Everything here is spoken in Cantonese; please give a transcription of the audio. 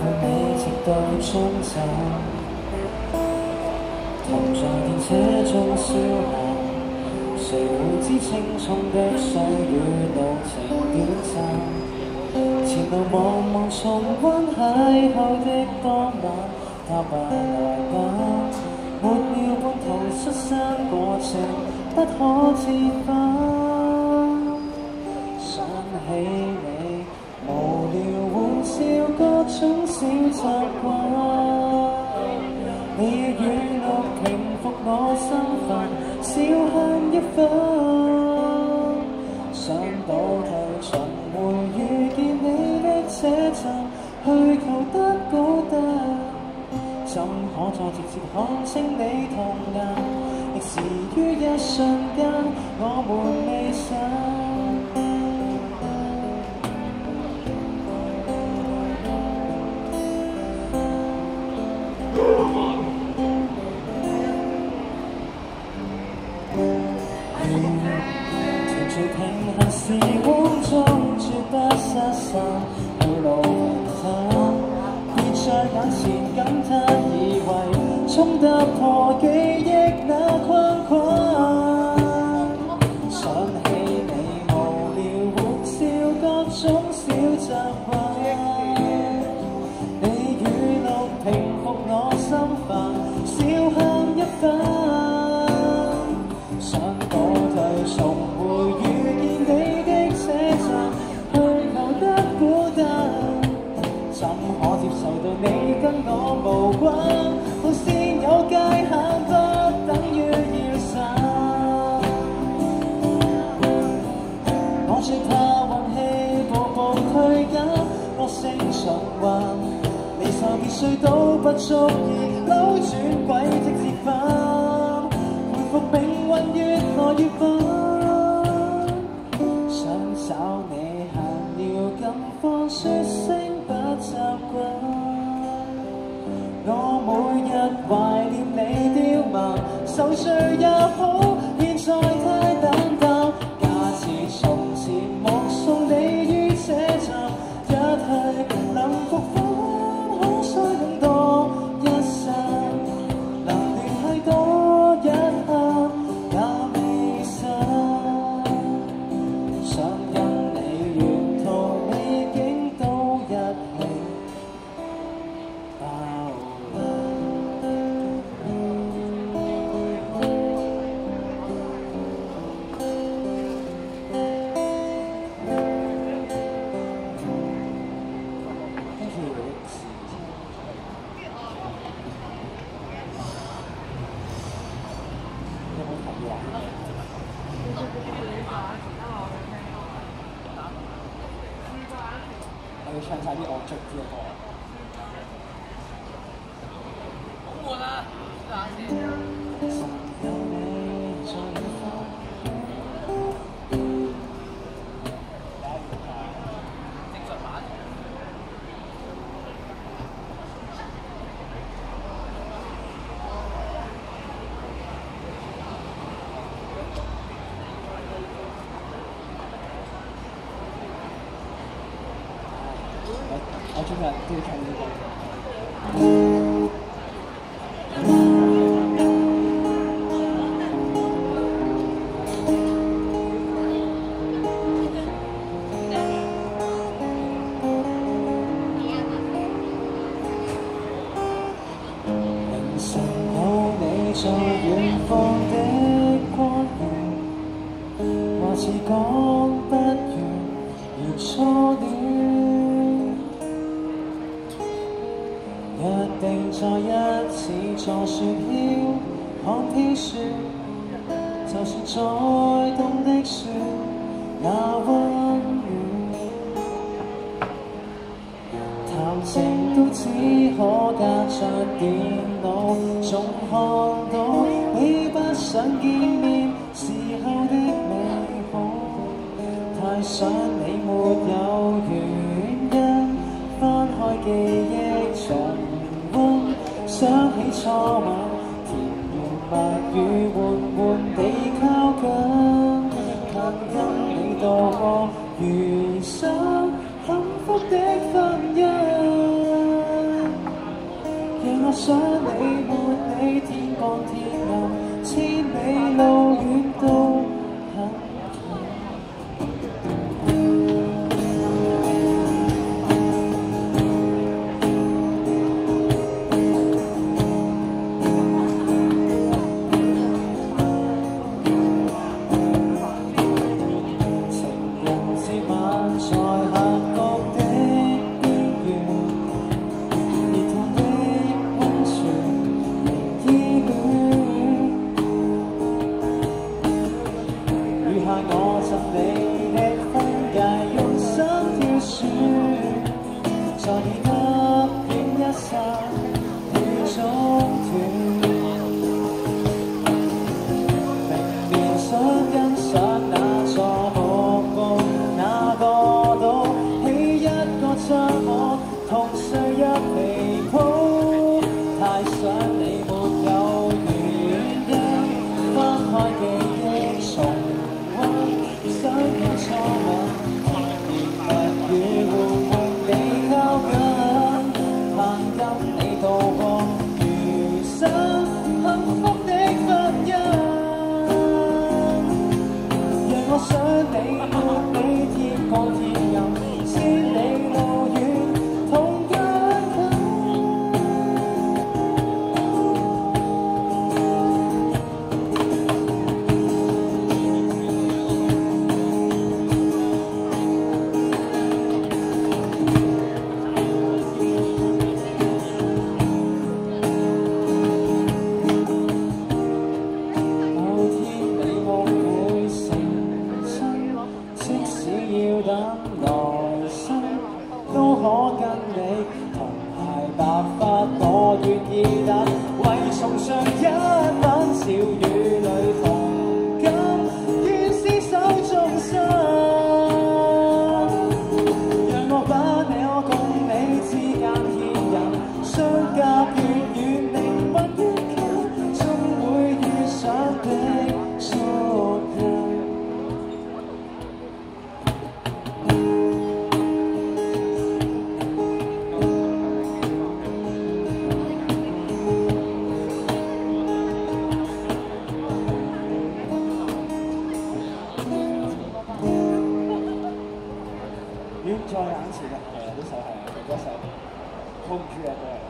你直到終站，同在電車中消閒，誰會知青葱的歲月路程短暫？前路茫茫重溫邂逅的當晚，他不來吧，沒了半途失散過程，不可自拔。想起你，無聊玩笑各種小習慣，你語錄平復我心煩，少慳一分。想倒退，重回遇見你的車站，去求得高得，怎可再直接看清你童顏？亦是於一瞬間，我們未散。團聚平衡時光中，絕不失散，去路遠別在眼前感嘆，以為衝突破記憶那框框。想起你無聊玩笑各種小習慣，你語錄平復我心煩，少慳一分。想倒退，重回遇見你的車站，去求得孤單，怎可接受到你跟我無關？無線有界限，不等於要散。我最怕運氣步步退減，惡性循環，離愁別緒都不足以扭轉軌跡折返，回復命運越來越晚。想找你閒聊近況，說聲不習慣。我每日懷念你刁蠻，受罪也好，現在太淡淡。假似從前目送你於車站，一去能復返，可需等多一剎，能聯繫多一刻也未散。想跟你沿途美景都一起包攬。有冇睇啊？我要唱晒啲我追啲嘅歌。好悶啊！有你在遠方。我今日都要唱呢個。明晨有你在遠方的光源，話似講不完，如初戀。約定再一次坐雪橇看飄雪，就算再凍的雪也溫暖。談情都只可隔着電腦，總看到比不想見面時候的美好。太想你沒有原因，翻開記憶重溫，想起初晚甜言蜜語緩緩地靠近，盼跟你度過餘生幸福的婚姻。 在你急轉一剎雨中斷。明明想欣賞那座木屋，哪個都起一個像我，同睡一被鋪。太想你沒有原因，翻開記憶重溫，想要初吻，言語緩緩地靠近，盼跟你度過餘生幸福的婚姻。讓我想你沒你天光天暗，千里路遠同腳近。要等來生都可跟你同偕白髮，我願意等，為重上一晚笑與淚同甘，願廝守終身。讓我把我共你之間牽引，相隔越遠，靈魂越近，終會遇上的足印。遠在眼前嘅，呢首係另一首《空豬嘅歌》。